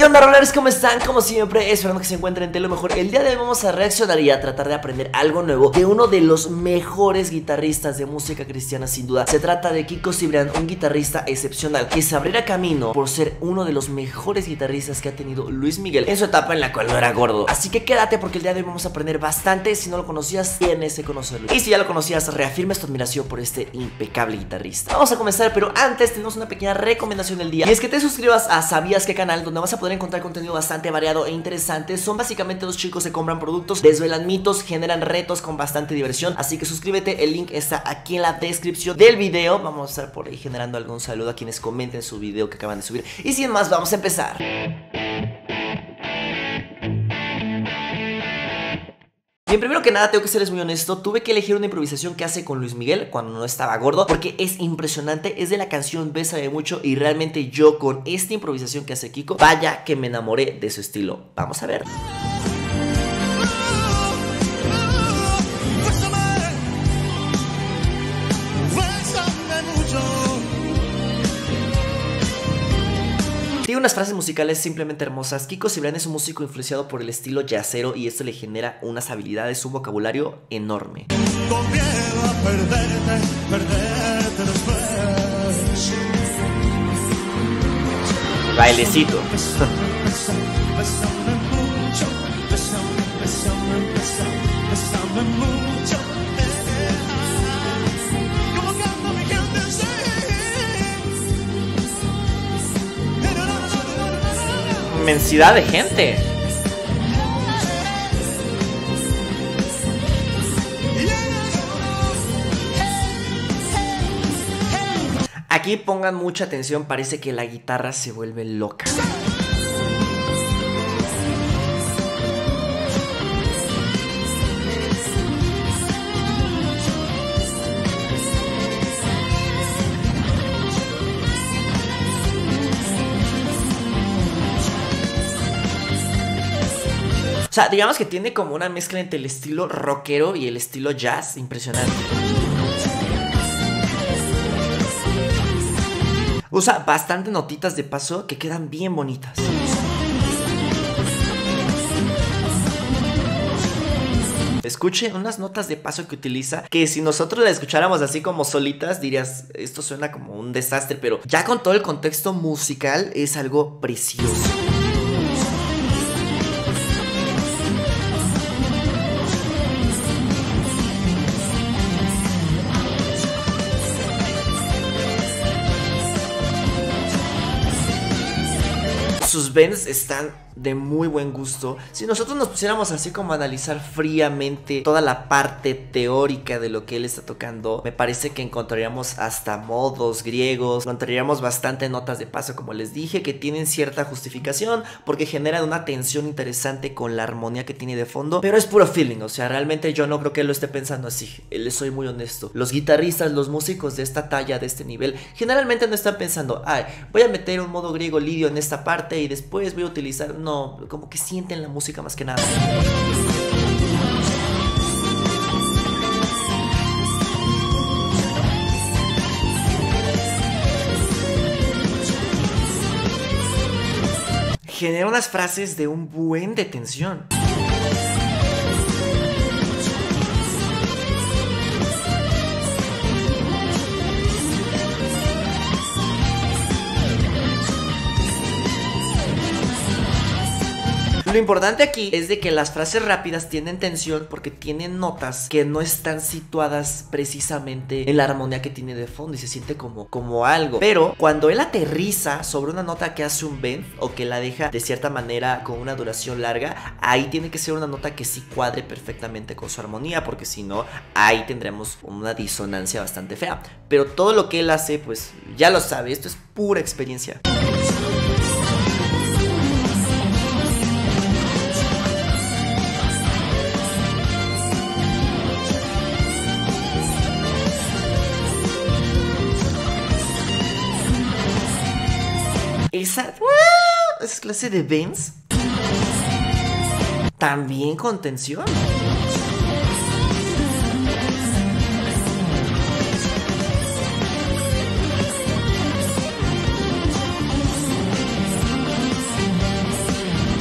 ¿Qué onda, rollers? ¿Cómo están? Como siempre, esperando que se encuentren de lo mejor. El día de hoy vamos a reaccionar y a tratar de aprender algo nuevo de uno de los mejores guitarristas de música cristiana, sin duda. Se trata de Kiko Cibrián, un guitarrista excepcional que se abrirá camino por ser uno de los mejores guitarristas que ha tenido Luis Miguel en su etapa en la cual no era gordo. Así que quédate porque el día de hoy vamos a aprender bastante. Si no lo conocías, tienes que conocerlo. Y si ya lo conocías, reafirmes tu admiración por este impecable guitarrista. Vamos a comenzar, pero antes tenemos una pequeña recomendación del día. Y es que te suscribas a ¿Sabías qué canal? Donde vas a poder encontrar contenido bastante variado e interesante. Son básicamente dos chicos que compran productos, desvelan mitos, generan retos con bastante diversión. Así que suscríbete, el link está aquí en la descripción del video. Vamos a estar por ahí generando algún saludo a quienes comenten su video que acaban de subir. Y sin más, vamos a empezar. Bien, primero que nada tengo que serles muy honesto. Tuve que elegir una improvisación que hace con Luis Miguel cuando no estaba gordo, porque es impresionante. Es de la canción Bésame Mucho y realmente yo con esta improvisación que hace Kiko, vaya que me enamoré de su estilo. Vamos a ver. Tiene unas frases musicales simplemente hermosas. Kiko Cibrián es un músico influenciado por el estilo jazzero y esto le genera unas habilidades, un vocabulario enorme. Con miedo a perderte después. Bailecito. Bésame mucho, bésame mucho. Como canta mi gente, sí. Inmensidad de gente. Aquí pongan mucha atención, parece que la guitarra se vuelve loca. O sea, digamos que tiene como una mezcla entre el estilo rockero y el estilo jazz, impresionante. Usa bastante notitas de paso que quedan bien bonitas. Escuchen unas notas de paso que utiliza, que si nosotros las escucháramos así como solitas dirías, esto suena como un desastre, pero ya con todo el contexto musical es algo precioso. Sus bends están de muy buen gusto. Si nosotros nos pusiéramos así como a analizar fríamente toda la parte teórica de lo que él está tocando, me parece que encontraríamos hasta modos griegos, encontraríamos bastante notas de paso, como les dije, que tienen cierta justificación porque generan una tensión interesante con la armonía que tiene de fondo, pero es puro feeling. O sea, realmente yo no creo que él lo esté pensando así. Les soy muy honesto, los guitarristas, los músicos de esta talla, de este nivel, generalmente no están pensando, ay, voy a meter un modo griego lidio en esta parte y después voy a utilizar... No, como que sienten la música más que nada. Genera unas frases de un buen de tensión. Lo importante aquí es de que las frases rápidas tienen tensión porque tienen notas que no están situadas precisamente en la armonía que tiene de fondo y se siente como algo. Pero cuando él aterriza sobre una nota que hace un bend o que la deja de cierta manera con una duración larga, ahí tiene que ser una nota que sí cuadre perfectamente con su armonía, porque si no, ahí tendremos una disonancia bastante fea. Pero todo lo que él hace, pues ya lo sabe, esto es pura experiencia. Esa clase de bends también con tensión.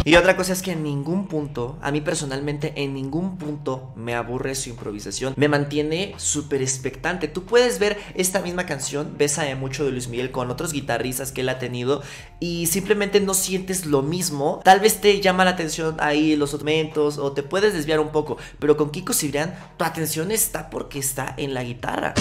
Y otra cosa es que en ningún punto, a mí personalmente, en ningún punto me aburre su improvisación. Me mantiene súper expectante. Tú puedes ver esta misma canción, Bésame Mucho de Luis Miguel, con otros guitarristas que él ha tenido y simplemente no sientes lo mismo. Tal vez te llama la atención ahí los momentos o te puedes desviar un poco, pero con Kiko Cibrián tu atención está porque está en la guitarra.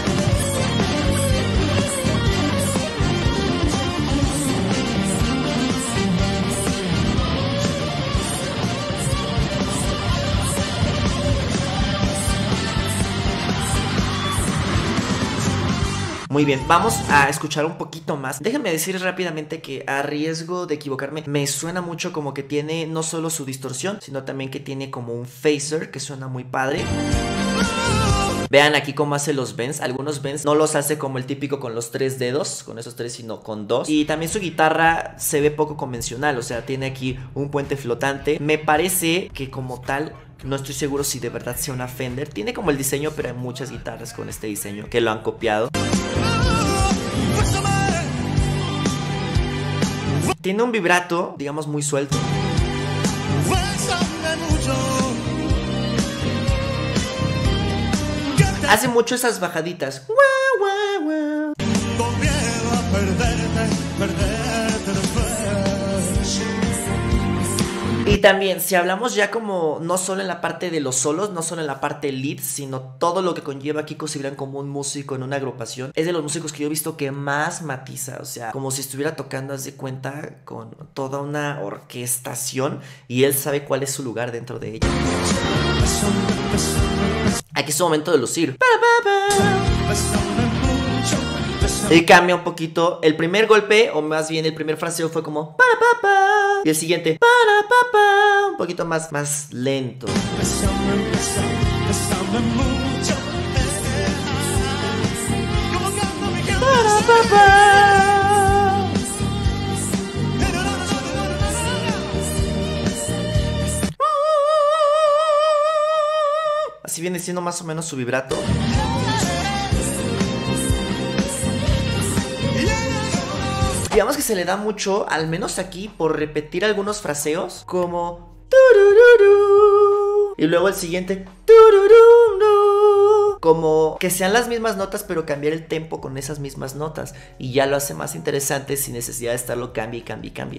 Muy bien, vamos a escuchar un poquito más. Déjenme decir rápidamente que, a riesgo de equivocarme, me suena mucho como que tiene no solo su distorsión, sino también que tiene como un phaser que suena muy padre. Vean aquí cómo hace los bends. Algunos bends no los hace como el típico con los 3 dedos, con esos 3, sino con 2. Y también su guitarra se ve poco convencional, o sea, tiene aquí un puente flotante. Me parece que como tal, no estoy seguro si de verdad sea una Fender. Tiene como el diseño, pero hay muchas guitarras con este diseño que lo han copiado. Tiene un vibrato, digamos, muy suelto. Hace mucho esas bajaditas. Con miedo a perderte después. Y también, si hablamos ya como no solo en la parte de los solos, no solo en la parte lead, sino todo lo que conlleva Kiko Cibrián como un músico en una agrupación, es de los músicos que yo he visto que más matiza, o sea, como si estuviera tocando, haz de cuenta, con toda una orquestación y él sabe cuál es su lugar dentro de ella. Aquí es su momento de lucir. Y cambia un poquito. El primer golpe, o más bien el primer fraseo fue como y el siguiente un poquito más lento. Así viene siendo más o menos su vibrato. Digamos que se le da mucho, al menos aquí, por repetir algunos fraseos, como turururu, y luego el siguiente turururu, como que sean las mismas notas pero cambiar el tempo con esas mismas notas, y ya lo hace más interesante sin necesidad de estarlo cambie y cambie y cambie.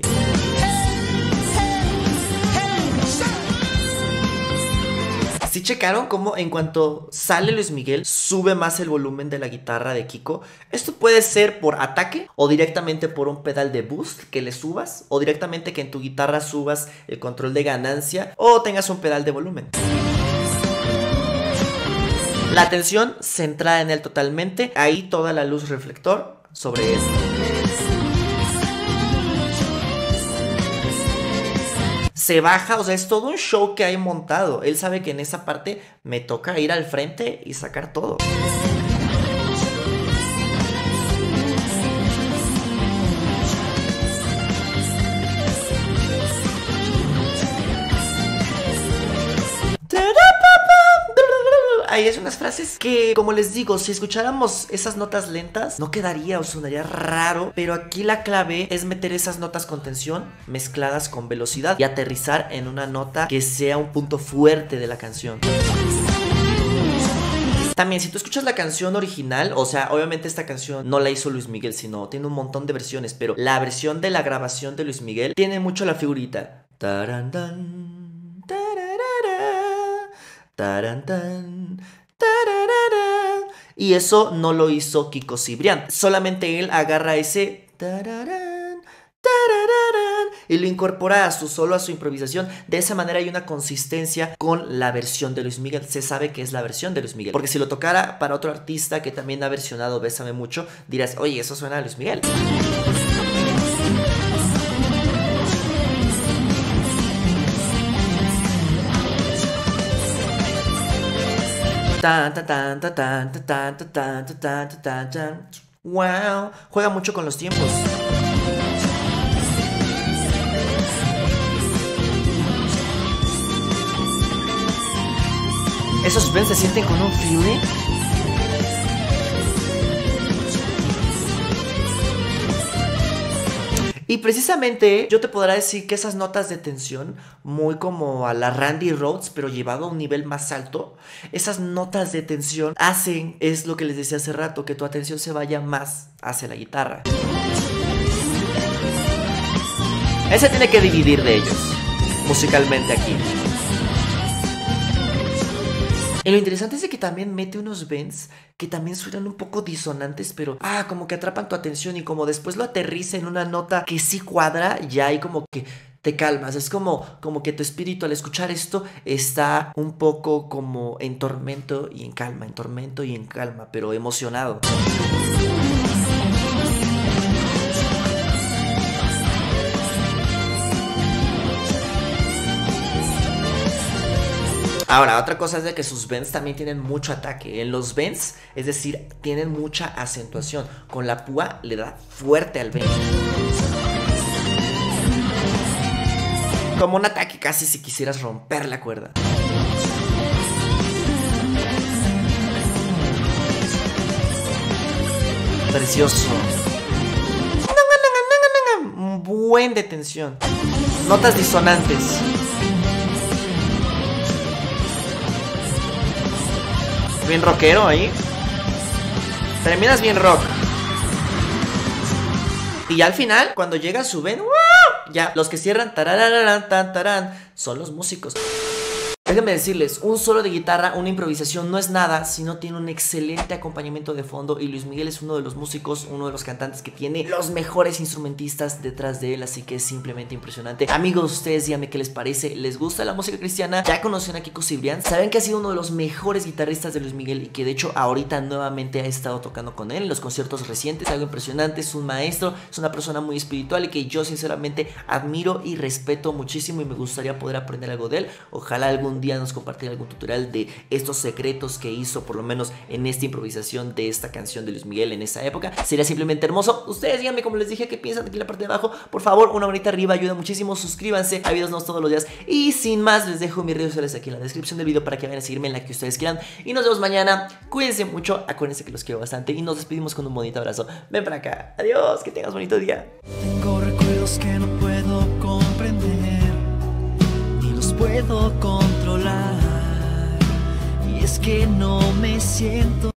¿Sí checaron cómo en cuanto sale Luis Miguel sube más el volumen de la guitarra de Kiko? Esto puede ser por ataque o directamente por un pedal de boost que le subas, o directamente que en tu guitarra subas el control de ganancia o tengas un pedal de volumen. La atención centrada en él totalmente, ahí toda la luz reflector sobre él. Se baja, o sea, es todo un show que hay montado. Él sabe que en esa parte me toca ir al frente y sacar todo. Hay unas frases que, como les digo, si escucháramos esas notas lentas no quedaría o sonaría raro, pero aquí la clave es meter esas notas con tensión mezcladas con velocidad y aterrizar en una nota que sea un punto fuerte de la canción. También, si tú escuchas la canción original, o sea, obviamente esta canción no la hizo Luis Miguel, sino tiene un montón de versiones, pero la versión de la grabación de Luis Miguel tiene mucho la figurita. Tarantan, tararara, tarantan, tararara. Y eso no lo hizo Kiko Cibrián. Solamente él agarra ese tararán, tararán, y lo incorpora a su solo, a su improvisación. De esa manera hay una consistencia con la versión de Luis Miguel. Se sabe que es la versión de Luis Miguel, porque si lo tocara para otro artista que también ha versionado Bésame Mucho, dirás, oye, eso suena a Luis Miguel. Wow, juega mucho con los tiempos. Esos bends se sienten con un feeling. Y precisamente yo te podrá decir que esas notas de tensión, muy como a la Randy Rhoads, pero llevado a un nivel más alto, esas notas de tensión hacen, es lo que les decía hace rato, que tu atención se vaya más hacia la guitarra. Él se tiene que dividir de ellos, musicalmente aquí. Y lo interesante es de que también mete unos bends que también suenan un poco disonantes, pero como que atrapan tu atención, y como después lo aterriza en una nota que sí cuadra, ya ahí como que te calmas. Es como que tu espíritu al escuchar esto está un poco como en tormento y en calma, pero emocionado. Ahora, otra cosa es de que sus bends también tienen mucho ataque. En los bends, es decir, tienen mucha acentuación. Con la púa le da fuerte al bend. Como un ataque casi si quisieras romper la cuerda. Precioso. Un buen de tensión. Notas disonantes. Bien rockero ahí. Terminas bien rock. Y ya al final, cuando llega su ven, ¡wow! Ya, los que cierran tarararán, tan, tarán, son los músicos. Déjenme decirles, un solo de guitarra, una improvisación no es nada si no tiene un excelente acompañamiento de fondo, y Luis Miguel es uno de los músicos, uno de los cantantes que tiene los mejores instrumentistas detrás de él, así que es simplemente impresionante. Amigos, ustedes díganme qué les parece. ¿Les gusta la música cristiana? ¿Ya conocen a Kiko Cibrián? ¿Saben que ha sido uno de los mejores guitarristas de Luis Miguel y que de hecho ahorita nuevamente ha estado tocando con él en los conciertos recientes? Algo impresionante, es un maestro, es una persona muy espiritual y que yo sinceramente admiro y respeto muchísimo, y me gustaría poder aprender algo de él. Ojalá algún día nos compartir algún tutorial de estos secretos que hizo, por lo menos en esta improvisación de esta canción de Luis Miguel en esa época. Sería simplemente hermoso. Ustedes díganme, como les dije, qué piensan aquí en la parte de abajo. Por favor, una manita arriba ayuda muchísimo. Suscríbanse, hay videos nuevos todos los días. Y sin más, les dejo mis redes sociales aquí en la descripción del video para que vayan a seguirme en la que ustedes quieran. Y nos vemos mañana. Cuídense mucho, acuérdense que los quiero bastante, y nos despedimos con un bonito abrazo. Ven para acá. Adiós, que tengas bonito día. Tengo recuerdos que no puedo comprender, ni los puedo controlar, y es que no me siento